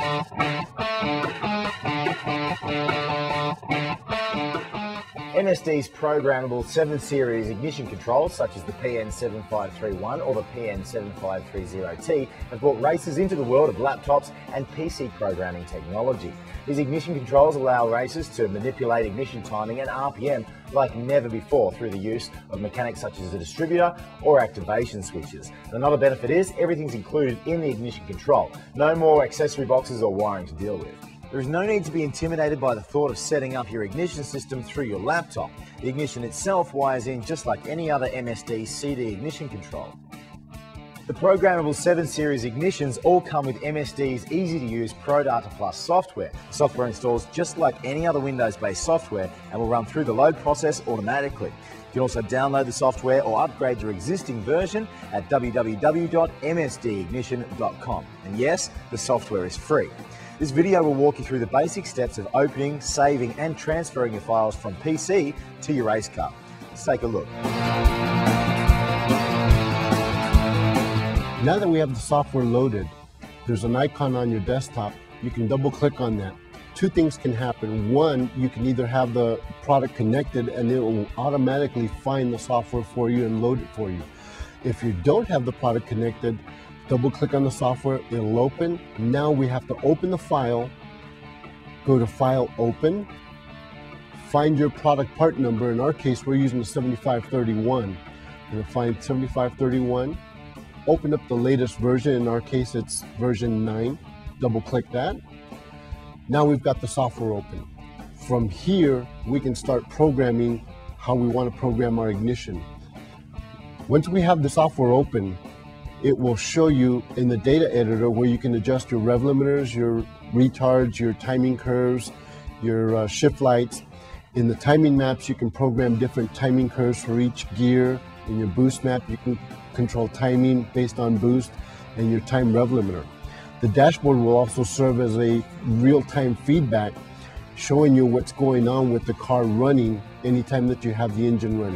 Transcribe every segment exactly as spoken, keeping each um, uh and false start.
M S D's programmable seven series ignition controls, such as the P N seven five three one or the P N seven five three zero T, have brought racers into the world of laptops and P C programming technology. These ignition controls allow racers to manipulate ignition timing and R P M like never before through the use of mechanics such as a distributor or activation switches. Another benefit is everything's included in the ignition control. No more accessory boxes or wiring to deal with. There is no need to be intimidated by the thought of setting up your ignition system through your laptop. The ignition itself wires in just like any other M S D C D ignition control. The programmable seven series ignitions all come with M S D's easy-to-use ProData Plus software. The software installs just like any other Windows-based software and will run through the load process automatically. You can also download the software or upgrade your existing version at w w w dot m s d ignition dot com. And yes, the software is free. This video will walk you through the basic steps of opening, saving and transferring your files from P C to your race car. Let's take a look. Now that we have the software loaded, there's an icon on your desktop. You can double click on that. Two things can happen. One, you can either have the product connected and it will automatically find the software for you and load it for you. If you don't have the product connected, double click on the software, it'll open. Now we have to open the file, go to File, Open, find your product part number. In our case, we're using the seventy-five thirty-one. You'll find seventy-five thirty-one, open up the latest version. In our case, it's version nine. Double click that. Now we've got the software open. From here, we can start programming how we want to program our ignition. Once we have the software open, it will show you in the data editor where you can adjust your rev limiters, your retards, your timing curves, your uh, shift lights. In the timing maps, you can program different timing curves for each gear. In your boost map, you can control timing based on boost and your time rev limiter. The dashboard will also serve as a real-time feedback, showing you what's going on with the car running anytime that you have the engine running.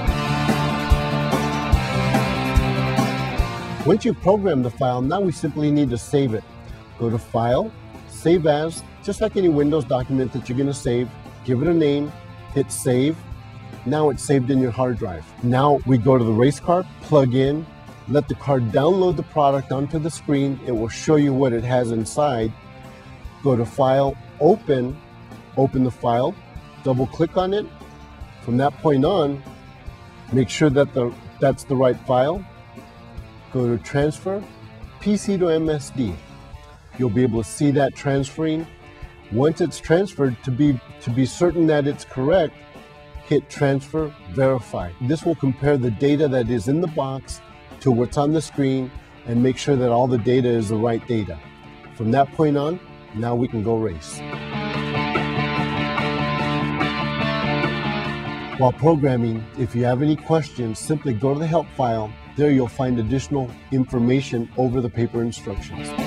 Once you've programmed the file, now we simply need to save it. Go to File, Save As, just like any Windows document that you're going to save. Give it a name, hit Save. Now it's saved in your hard drive. Now we go to the race car, plug in, let the car download the product onto the screen. It will show you what it has inside. Go to File, Open, open the file, double click on it. From that point on, make sure that the, that's the right file. Go to Transfer, P C to M S D. You'll be able to see that transferring. Once it's transferred, to be, to be certain that it's correct, hit Transfer, Verify. This will compare the data that is in the box to what's on the screen and make sure that all the data is the right data. From that point on, now we can go race. While programming, if you have any questions, simply go to the help file. There you'll find additional information over the paper instructions.